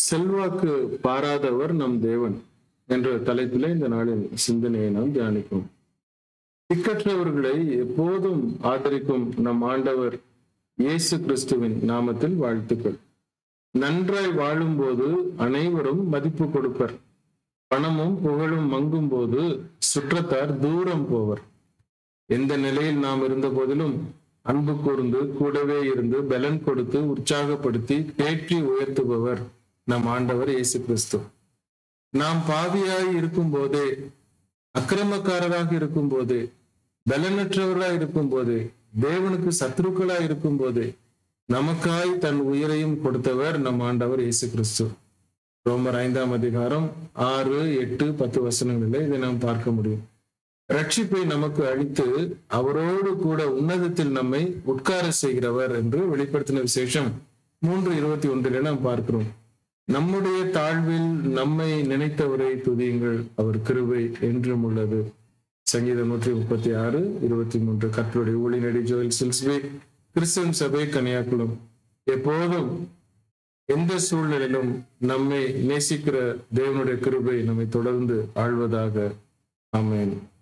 செல்வாக்கு பாராதவர் நம் தேவன் என்ற தலைப்பிலே இந்த நாளின் சிந்தனையை நாம் தியானிப்போம். திக்கற்றவர்களை எப்போதும் ஆதரிக்கும் நம் ஆண்டவர் இயேசு கிறிஸ்துவின் நாமத்தில் வாழ்த்துக்கள். நன்றாய் வாழும் போது அனைவரும் மதிப்பு கொடுப்பர். பணமும் புகழும் மங்கும் போது சுற்றத்தார் தூரம் போவர். எந்த நிலையில் நாம் இருந்த போதிலும் அன்பு கூர்ந்து கூடவே இருந்து பலன் கொடுத்து உற்சாகப்படுத்தி தேற்றி உயர்த்துபவர் நம் ஆண்டவர் இயேசு கிறிஸ்து. நாம் பாவியாய் இருக்கும் போதே, அக்கிரமக்காரராக இருக்கும் போதே, பலனற்றவராய் இருக்கும் போதே, தேவனுக்கு சத்துருக்களாய் இருக்கும் போதே நமக்காய் தன் உயிரையும் கொடுத்தவர் நம் ஆண்டவர் இயேசு கிறிஸ்து. ரோமர் 5ஆம் அதிகாரம் 6, 8, 10 வசனங்களில் இதை நாம் பார்க்க முடியும். ரட்சிப்பை நமக்கு அளித்து அவரோடு கூட உன்னதத்தில் நம்மை உட்கார செய்கிறவர் என்று வெளிப்படுத்தின விசேஷம் 3:21 நாம் பார்க்கிறோம். நம்முடைய தாழ்வில் நம்மை நினைத்தவரை துதியுங்கள், அவர் கிருபை என்றும் உள்ளது. சங்கீதம் 136:23. கர்த்தருடைய ஊழியனடி ஜோயல் சில்ஸ்பி, கிறிஸ்தவன் சபை, கன்னியாகுளம். எப்போதும் எந்த சூழ்நிலையிலும் நம்மை நேசிக்கிற தேவனுடைய கிருபை நம்மை தொடர்ந்து ஆழ்வதாக. ஆமென்.